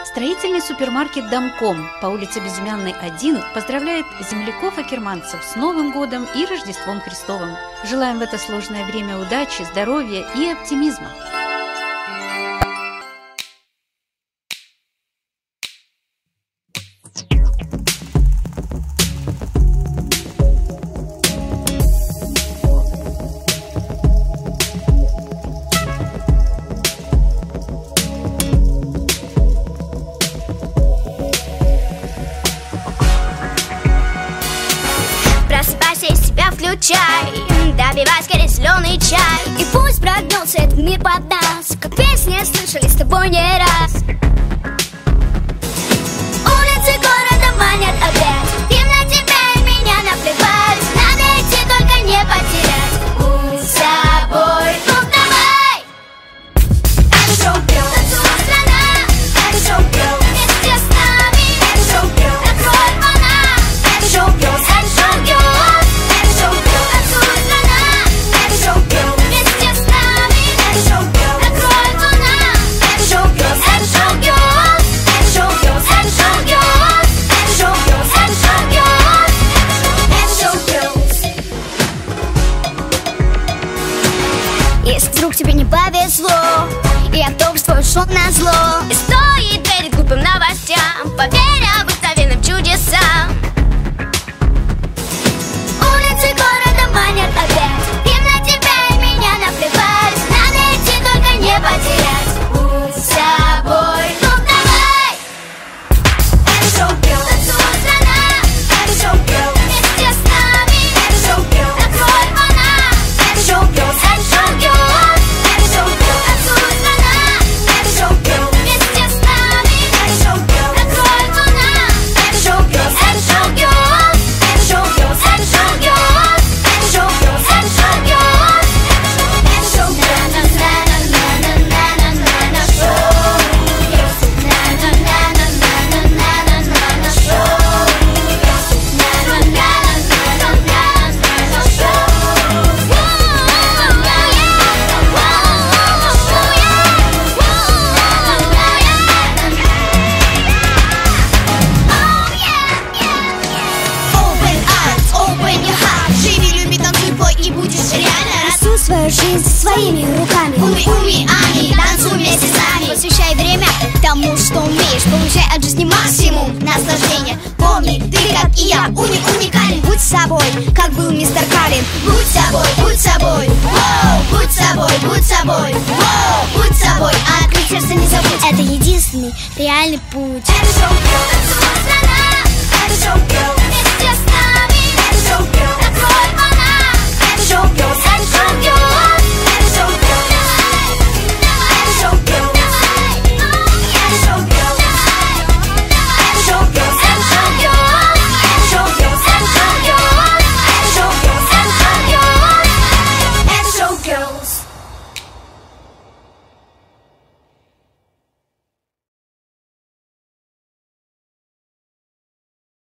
Строительный супермаркет «Домком» по улице Безымянной, 1 поздравляет земляков-акерманцев с Новым годом и Рождеством Христовым. Желаем в это сложное время удачи, здоровья и оптимизма. Включай, добивай скорее зеленый чай. И пусть прогнулся этот мир под нас, как песни слышали с тобой не раз. Улицы города манят опять, им на тебя и меня наплевать. Надо идти, только не потерять. Будь собой, ну давай. Это шоу-герл, танцует страна. Это шоу-герл, вместе с нами. Это шоу-герл, открой фана. Это шоу-герл, это шоу-герл. Если вдруг тебе не повезло и автобус твой ушел назло, и стоит перед глупым новостям, поверь обыкновенным чудесам. Улицы города манят опять, им на тебя и меня наплевать. Надо идти, только не потерять. Будь собой, ну давай. Это шоу-герл, танцует страна. Это шоу-герл, вместе с нами. Это шоу-герл, открой фана. Это шоу-герл, это шоу-герл. Свою жизнь своими руками. Уми, ами, танцуй вместе с нами. Посвящай время тому, что умеешь. Получай от жизни максимум наслаждения. Помни, ты как и я, уникален. Будь собой, как был мистер Калин. Будь собой, будь собой. Воу, будь собой, будь собой. Воу, будь собой, а открыть сердце не забудь. Это единственный реальный путь. Это шоу-герл, танцует страна. Это шоу-герл.